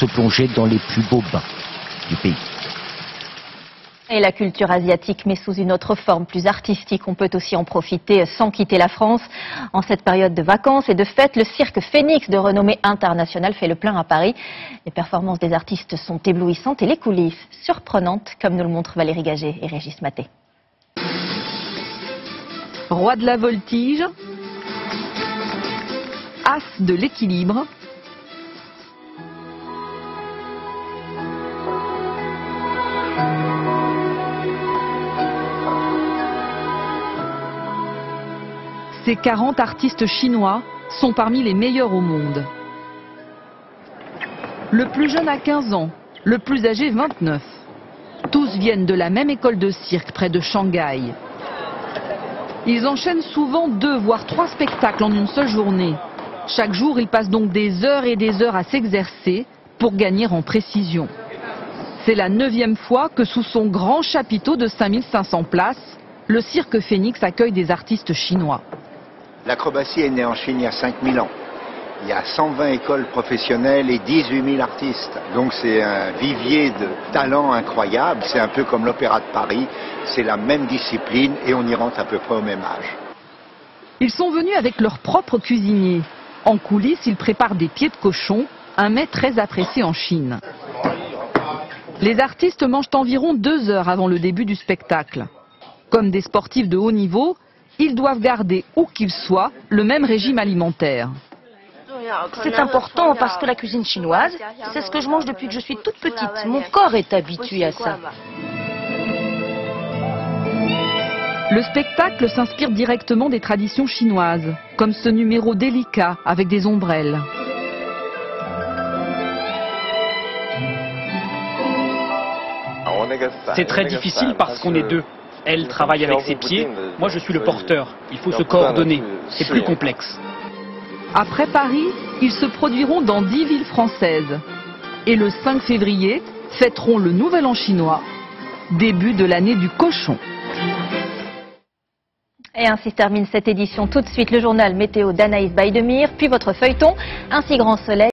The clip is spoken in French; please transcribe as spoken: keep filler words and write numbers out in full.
se plonger dans les plus beaux bains du pays. Et la culture asiatique, mais sous une autre forme plus artistique. On peut aussi en profiter sans quitter la France. En cette période de vacances et de fêtes, le cirque Phénix, de renommée internationale, fait le plein à Paris. Les performances des artistes sont éblouissantes et les coulisses surprenantes, comme nous le montrent Valérie Gagé et Régis Maté. Roi de la voltige, as de l'équilibre, ces quarante artistes chinois sont parmi les meilleurs au monde. Le plus jeune a quinze ans, le plus âgé vingt-neuf. Tous viennent de la même école de cirque près de Shanghai. Ils enchaînent souvent deux voire trois spectacles en une seule journée. Chaque jour, ils passent donc des heures et des heures à s'exercer pour gagner en précision. C'est la neuvième fois que sous son grand chapiteau de cinq mille cinq cents places, le cirque Phénix accueille des artistes chinois. L'acrobatie est née en Chine il y a cinq mille ans. Il y a cent vingt écoles professionnelles et dix-huit mille artistes. Donc c'est un vivier de talents incroyable. C'est un peu comme l'Opéra de Paris. C'est la même discipline et on y rentre à peu près au même âge. Ils sont venus avec leur propre cuisinier. En coulisses, ils préparent des pieds de cochon, un mets très apprécié en Chine. Les artistes mangent environ deux heures avant le début du spectacle. Comme des sportifs de haut niveau, ils doivent garder, où qu'ils soient, le même régime alimentaire. C'est important parce que la cuisine chinoise, c'est ce que je mange depuis que je suis toute petite. Mon corps est habitué à ça. Le spectacle s'inspire directement des traditions chinoises, comme ce numéro délicat avec des ombrelles. C'est très difficile parce qu'on est deux. Elle travaille avec ses pieds, moi je suis le porteur. Il faut se coordonner, c'est plus complexe. Après Paris, ils se produiront dans dix villes françaises. Et le cinq février, fêteront le Nouvel An chinois, début de l'année du cochon. Et ainsi se termine cette édition. Tout de suite, le journal météo d'Anaïs Baïdemire, puis votre feuilleton, ainsi grand soleil.